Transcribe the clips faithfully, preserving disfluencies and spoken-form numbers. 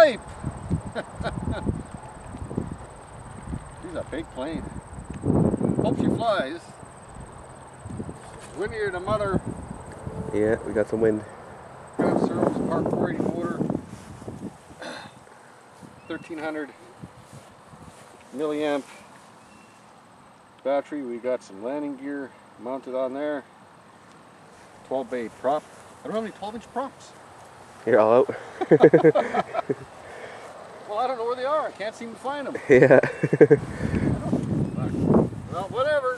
Bipe. She's a big plane. Hope she flies. Windier than mother. Yeah, we got some wind. Got Searles Park four eighty motor. thirteen hundred milliamp battery. We got some landing gear mounted on there. twelve bay prop. I don't have any twelve inch props. You're all out. Well, I don't know where they are. I can't seem to find them. Yeah. Well, whatever.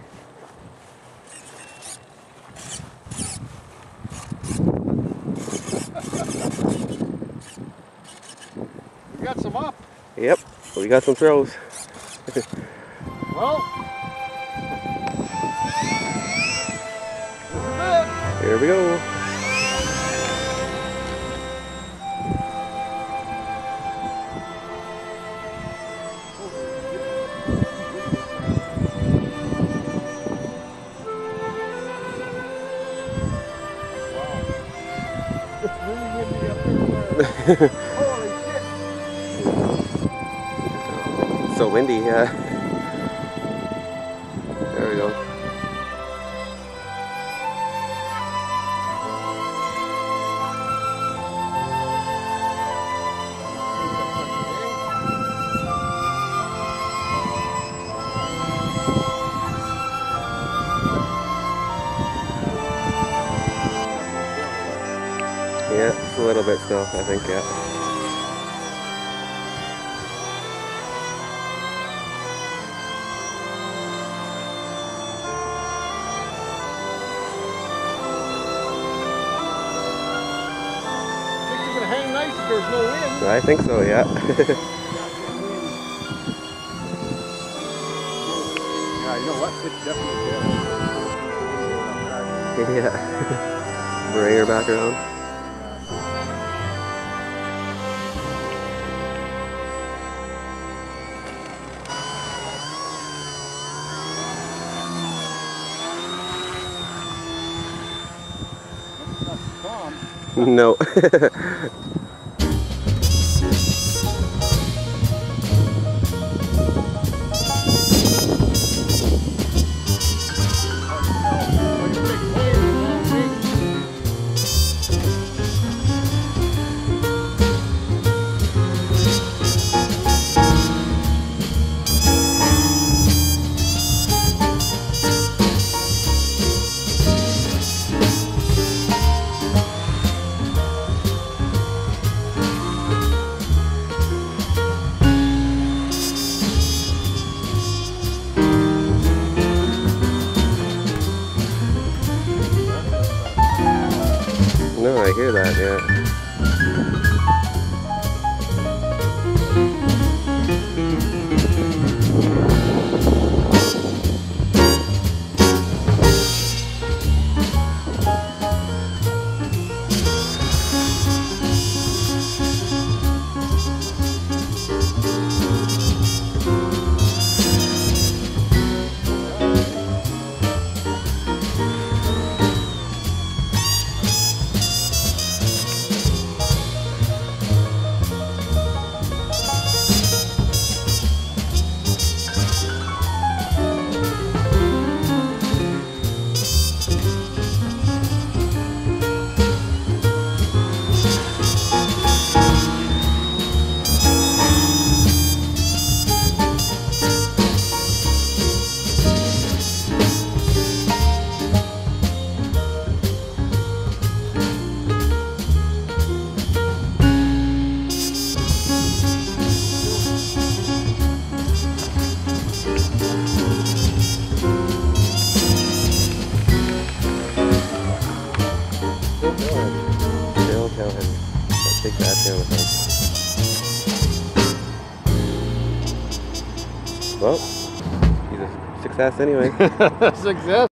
We got some up. Yep, we got some throws. Well, this is it. Here we go. It's really windy up there. Holy shit. So windy, yeah. There we go. Yeah, it's a little bit still, I think, yeah. Think you're gonna hang nice if there's no wind. I think so, yeah. Yeah, you know what? It's definitely there. Yeah. Bring her back around. No. No, I hear that, yeah. Take that down with us. Well, he's a success anyway. Success.